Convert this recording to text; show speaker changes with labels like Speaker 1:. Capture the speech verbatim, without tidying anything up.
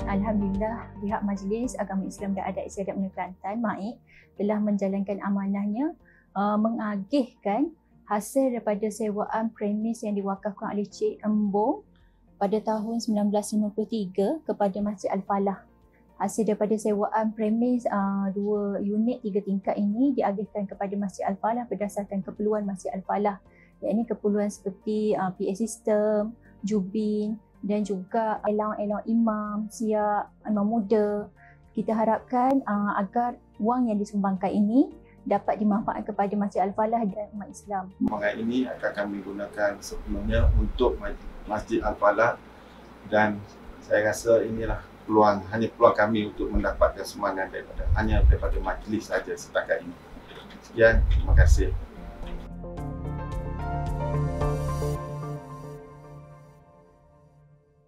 Speaker 1: Alhamdulillah, pihak Majlis Agama Islam dan Adat Istiadat Menara Kelantan, M A I, telah menjalankan amanahnya uh, mengagihkan hasil daripada sewaan premis yang diwakafkan oleh Cik Embong pada tahun sembilan belas lima puluh tiga kepada Masjid Al-Falah. Hasil daripada sewaan premis uh, dua unit tiga tingkat ini diagihkan kepada Masjid Al-Falah berdasarkan keperluan Masjid Al-Falah, iaitu keperluan seperti uh, P A system, jubin dan juga elang-elang imam, siap, imam muda. Kita harapkan uh, agar wang yang disumbangkan ini dapat dimanfaatkan kepada Masjid Al-Falah dan umat Islam.
Speaker 2: Wang ini akan kami gunakan sepenuhnya untuk Masjid Al-Falah, dan saya rasa inilah peluang, hanya peluang kami untuk mendapatkan sumbangan daripada hanya daripada majlis saja setakat ini. Sekian, terima kasih.